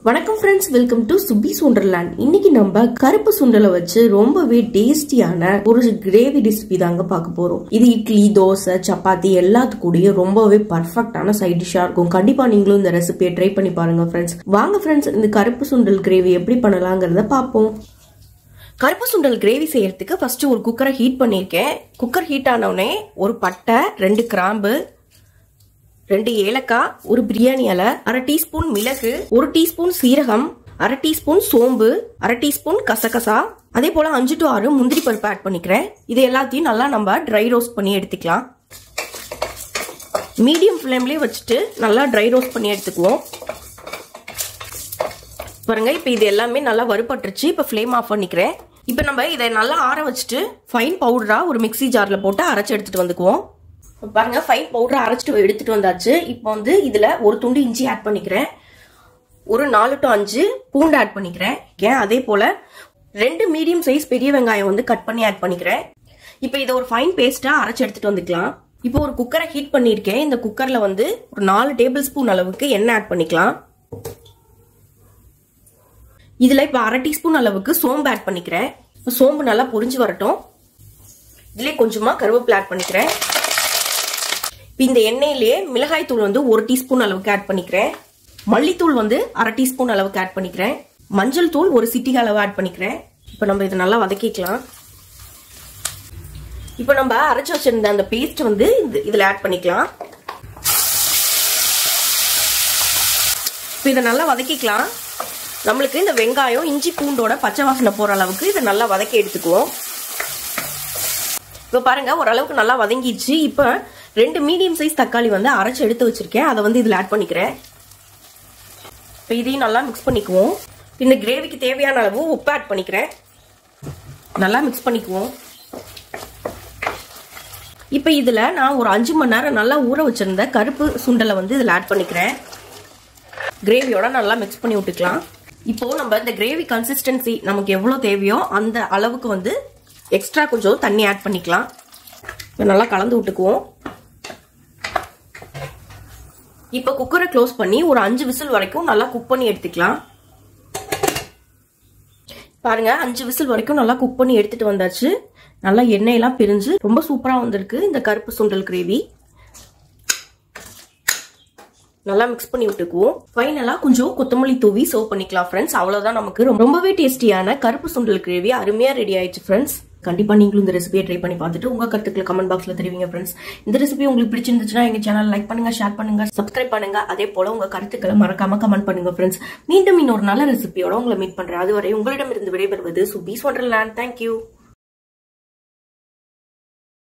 வணக்கம் friends, welcome to Subi's wonderland. இன்னைக்கு நம்ம கருப்பு சுண்டலை வச்சு ரொம்பவே டேஸ்டியான ஒரு கிரேவி ரெசிபி தாங்க பார்க்க போறோம். இது இட்லி, தோசை, சப்பாத்தி எல்லாத்துக்கூடயும் ரொம்பவே பர்ஃபெக்டான சைட் டிஷ்ஷா இருக்கும். கண்டிப்பா நீங்களும் இந்த ரெசிபியை ட்ரை பண்ணி பாருங்க ஃப்ரெண்ட்ஸ். வாங்க ஃப்ரெண்ட்ஸ், இந்த கருப்பு சுண்டல் கிரேவி எப்படி பண்ணலாங்கிறத பார்ப்போம். கருப்பு சுண்டல் கிரேவி செய்யறதுக்கு ஃபர்ஸ்ட் ஒரு குக்கரை ஹீட் பண்ணிருக்கேன். குக்கர் ஹீட் ஆனவுடனே ஒரு பட்டை, 2 கிராம்பு, 2 ஏலக்காய், ஒரு பிரியாணி இலை, 1/2 டீஸ்பூன் மிளகு, 1 டீஸ்பூன் சீரகம், 1/2 டீஸ்பூன் சோம்பு, 1/2 டீஸ்பூன் கசகசா, அதே போல 5 to 6 முந்திரி பருப்பு ஆட் பண்ணிக்கிறேன். இது எல்லாத்தையும் நல்லா நம்ம ட்ரை ரோஸ்ட் பண்ணி எடுத்துக்கலாம். மீடியம் ஃப்ளேம்லயே வச்சுட்டு நல்லா ட்ரை ரோஸ்ட் பண்ணி எடுத்துக்குவோம். பாருங்க, இப்ப இது எல்லாமே நல்லா வறுபட்டுருச்சு. இப்ப ஃப்ளேம் ஆஃப் பண்ணிக்கிறேன். இப்ப நம்ம இதை நல்லா ஆற வச்சுட்டு ஃபைன் பவுடரா ஒரு மிக்ஸி ஜார்ல போட்டு அரைச்சு எடுத்துட்டு வந்துக்குவோம். பாருங்க, ஃபைன் பவுடர் அரைச்சிட்டு எடுத்துட்டு வந்தாச்சு. இப்போ வந்து இதுல ஒரு துண்டு இஞ்சி ஆட் பண்ணிக்கிறேன். ஒரு 4 to 5 பூண்டு ஆட் பண்ணிக்கிறேன். அதே போல 2 மீடியம் சைஸ் பெரிய வெங்காயம் வந்து கட் பண்ணி ஆட் பண்ணிக்கிறேன். இப்போ இதை ஒரு ஃபைன் பேஸ்டா அரைச்சு எடுத்துட்டு வந்துக்கலாம். இப்போ ஒரு குக்கரை ஹீட் பண்ணிருக்கேன். இந்த குக்கர்ல வந்து ஒரு 4 டேபிள் ஸ்பூன் அளவுக்கு எண்ணெய் ஆட் பண்ணிக்கலாம். இதுல இப்போ 1/2 டீஸ்பூன் அளவுக்கு சோம்பு ஆட் பண்ணிக்கிறேன். சோம்பு நல்லா பொரிஞ்சு வரட்டும். இதுல கொஞ்சமா கருவேப்பிலை ஆட் பண்ணிக்கிறேன். இந்த எண்ணெயிலேயே மிளகாய் தூள் வந்து 1 டீஸ்பூன் அளவுக்கு ஆட் பண்ணிக்கிறேன். மல்லித்தூள் வந்து 1/2 டீஸ்பூன் அளவுக்கு ஆட் பண்ணிக்கிறேன். மஞ்சள் தூள் 1 சிட்டிகை அளவு ஆட் பண்ணிக்கிறேன். இப்போ நம்ம இதை நல்லா வதக்கிக்கலாம். இப்போ நம்ம அரைச்சு வச்சிருந்த அந்த பேஸ்ட் வந்து இதுல ஆட் பண்ணிக்கலாம். இப்போ இதை நல்லா வதக்கிக்கலாம். நம்மளுக்கு இந்த வெங்காயம், இஞ்சி, பூண்டோட பச்சை வாசனை போற அளவுக்கு இதை நல்லா வதக்கி எடுத்துக்குவோம். இப்போ பாருங்க, ஓரளவுக்கு நல்லா வதங்கிடுச்சு. இப்போ 2 மீடியம் சைஸ் தக்காளி வந்து அரைச்சு எடுத்து வச்சிருக்கேன். அதை வந்து இதுல ஆட் பண்ணிக்கிறேன். இப்போ இதையும் நல்லா மிக்ஸ் பண்ணிக்குவோம். இந்த கிரேவிக்கு தேவையான அளவு உப்பு ஆட் பண்ணிக்கிறேன். நல்லா மிக்ஸ் பண்ணிக்குவோம். இப்போ இதுல நான் ஒரு 5 மணி நேரம் நல்லா ஊற வச்சிருந்த கருப்பு சுண்டலை வந்து இதுல ஆட் பண்ணிக்கிறேன். கிரேவியோட நல்லா மிக்ஸ் பண்ணி விட்டுக்கலாம். இப்போ நம்ம இந்த கிரேவி கன்சிஸ்டன்சி நமக்கு எவ்வளவு தேவையோ அந்த அளவுக்கு வந்து எக்ஸ்ட்ரா கொஞ்சம் தண்ணி ஆட் பண்ணிக்கலாம். நல்லா கலந்து விட்டுக்குவோம். இப்போ குக்கரை க்ளோஸ் பண்ணி ஒரு 5 விசில் வரைக்கும் நல்லா குக் பண்ணி எடுத்துக்கலாம். பாருங்க, 5 விசில் வரைக்கும் நல்லா குக் பண்ணி எடுத்துட்டு வந்தாச்சு. நல்லா எண்ணெயெல்லாம் பிரிஞ்சு ரொம்ப சூப்பரா வந்திருக்கு இந்த கருப்பு சுண்டல் கிரேவி. நல்லா மிக்ஸ் பண்ணி விட்டுக்குவோம். ஃபைனலா கொஞ்சம் கொத்தமல்லி தூவி சர்வ் பண்ணிக்கலாம் ஃப்ரெண்ட்ஸ். அவ்வளவுதான், நமக்கு ரொம்பவே டேஸ்டியான கருப்பு சுண்டல் கிரேவி அருமையா ரெடி ஆயிடுச்சு ஃப்ரெண்ட்ஸ். கண்டிப்பா நீங்களும் இந்த ரெசிபியை ட்ரை பண்ணி பார்த்துட்டு உங்க கருத்துக்களை கமெண்ட் பாக்ஸ்ல தெரிவிங்க ஃப்ரெண்ட்ஸ். இந்த ரெசிபி உங்களுக்கு பிடிச்சிருந்துச்சுன்னா எங்க சேனல் லைக் பண்ணுங்க, ஷேர் பண்ணுங்க, சப்ஸ்கிரைப் பண்ணுங்க. அதே போல உங்க கருத்துக்களை மறக்காம கமெண்ட் பண்ணுங்க ஃப்ரெண்ட்ஸ். மீண்டும் இன்னொரு நல்ல ரெசிபியோட உங்களை மீட் பண்றேன். அதுவரை உங்களிடமிருந்து விடைபெறுவது சுபீஸ் வண்டர்லேண்ட். தேங்க்யூ.